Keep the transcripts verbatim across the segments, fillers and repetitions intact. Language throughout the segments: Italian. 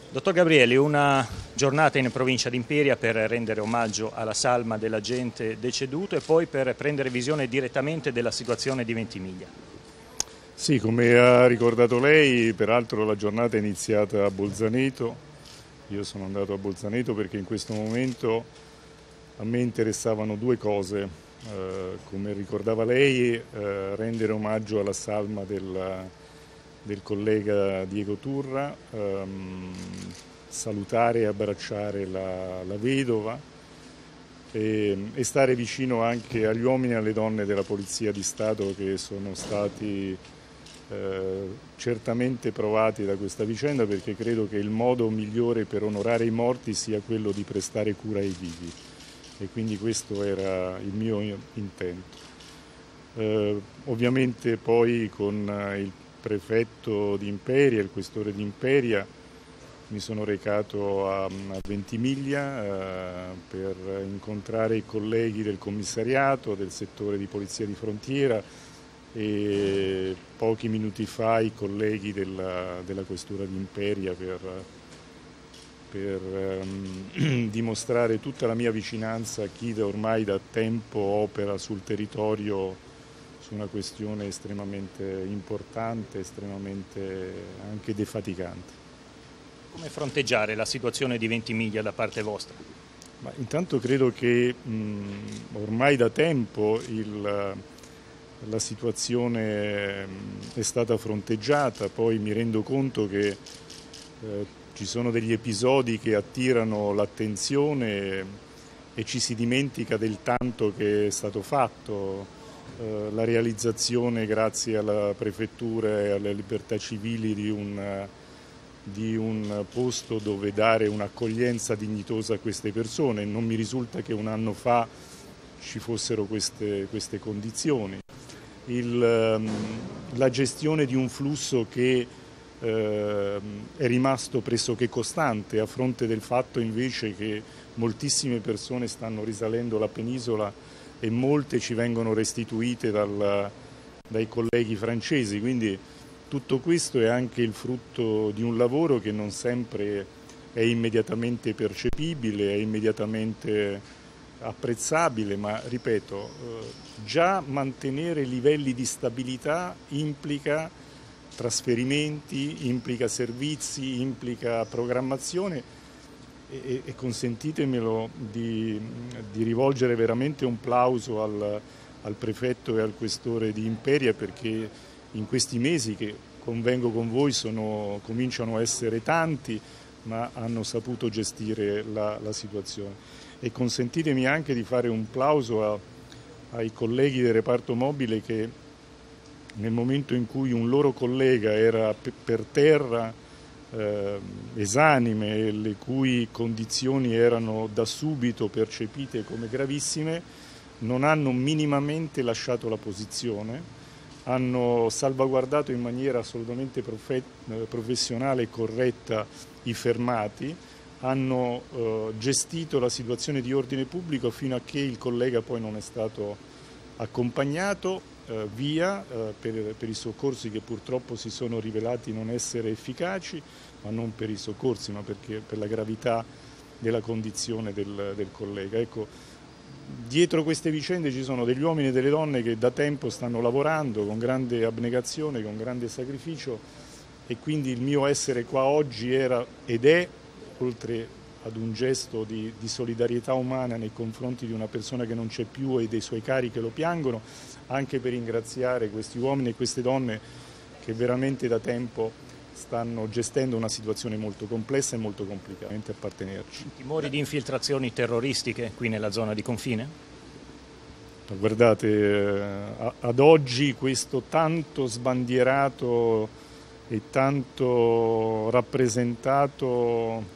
Dottor Gabrielli, una giornata in provincia di Imperia per rendere omaggio alla salma dell'agente deceduto e poi per prendere visione direttamente della situazione di Ventimiglia. Sì, come ha ricordato lei, peraltro la giornata è iniziata a Bolzaneto. Io sono andato a Bolzaneto perché in questo momento a me interessavano due cose. Eh, come ricordava lei, eh, rendere omaggio alla salma del, del collega Diego Turra, ehm, salutare e abbracciare la, la vedova e, e stare vicino anche agli uomini e alle donne della Polizia di Stato che sono stati eh, certamente provati da questa vicenda, perché credo che il modo migliore per onorare i morti sia quello di prestare cura ai vivi, e quindi questo era il mio intento. Eh, ovviamente poi con il prefetto di Imperia, il questore di Imperia, mi sono recato a, a Ventimiglia eh, per incontrare i colleghi del commissariato, del settore di polizia di frontiera, e pochi minuti fa i colleghi della, della questura di Imperia per, per um, dimostrare tutta la mia vicinanza a chi da ormai da tempo opera sul territorio su una questione estremamente importante, estremamente anche defaticante. Come fronteggiare la situazione di Ventimiglia da parte vostra? Ma intanto credo che mh, ormai da tempo il, la situazione è stata fronteggiata, poi mi rendo conto che eh, ci sono degli episodi che attirano l'attenzione e ci si dimentica del tanto che è stato fatto. Eh, la realizzazione, grazie alla prefettura e alle libertà civili, di un, di un posto dove dare un'accoglienza dignitosa a queste persone. Non mi risulta che un anno fa ci fossero queste, queste condizioni. Il, la gestione di un flusso che eh, è rimasto pressoché costante, a fronte del fatto invece che moltissime persone stanno risalendo la penisola e molte ci vengono restituite dal, dai colleghi francesi, quindi tutto questo è anche il frutto di un lavoro che non sempre è immediatamente percepibile, è immediatamente apprezzabile, ma ripeto, già mantenere livelli di stabilità implica trasferimenti, implica servizi, implica programmazione. E, e consentitemelo di, di rivolgere veramente un plauso al, al prefetto e al questore di Imperia, perché in questi mesi, che convengo con voi sono, cominciano a essere tanti, ma hanno saputo gestire la, la situazione. E consentitemi anche di fare un plauso a, ai colleghi del reparto mobile che nel momento in cui un loro collega era per terra Eh, esanime, le cui condizioni erano da subito percepite come gravissime, non hanno minimamente lasciato la posizione, hanno salvaguardato in maniera assolutamente profe- professionale e corretta i fermati, hanno eh, gestito la situazione di ordine pubblico fino a che il collega poi non è stato accompagnato eh, via eh, per, per i soccorsi che purtroppo si sono rivelati non essere efficaci, ma non per i soccorsi, ma perché, per la gravità della condizione del, del collega. Ecco, dietro queste vicende ci sono degli uomini e delle donne che da tempo stanno lavorando con grande abnegazione, con grande sacrificio, e quindi il mio essere qua oggi era ed è, oltre ad un gesto di, di solidarietà umana nei confronti di una persona che non c'è più e dei suoi cari che lo piangono, anche per ringraziare questi uomini e queste donne che veramente da tempo stanno gestendo una situazione molto complessa e molto complicata a appartenerci. Timori di infiltrazioni terroristiche qui nella zona di confine? Guardate, ad oggi questo tanto sbandierato e tanto rappresentato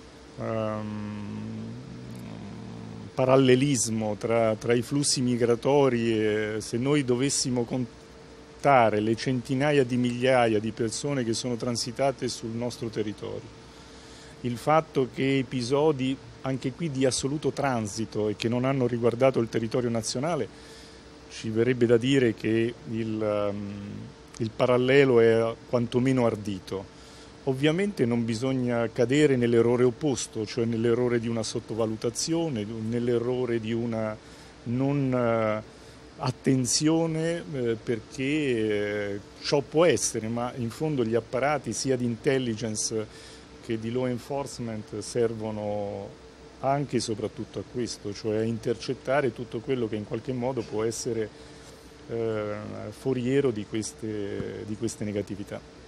Um, parallelismo tra, tra i flussi migratori, e se noi dovessimo contare le centinaia di migliaia di persone che sono transitate sul nostro territorio, il fatto che episodi anche qui di assoluto transito e che non hanno riguardato il territorio nazionale, ci verrebbe da dire che il, um, il parallelo è quantomeno ardito. Ovviamente non bisogna cadere nell'errore opposto, cioè nell'errore di una sottovalutazione, nell'errore di una non attenzione, eh, perché eh, ciò può essere, ma in fondo gli apparati sia di intelligence che di law enforcement servono anche e soprattutto a questo, cioè a intercettare tutto quello che in qualche modo può essere eh, foriero di queste, di queste negatività.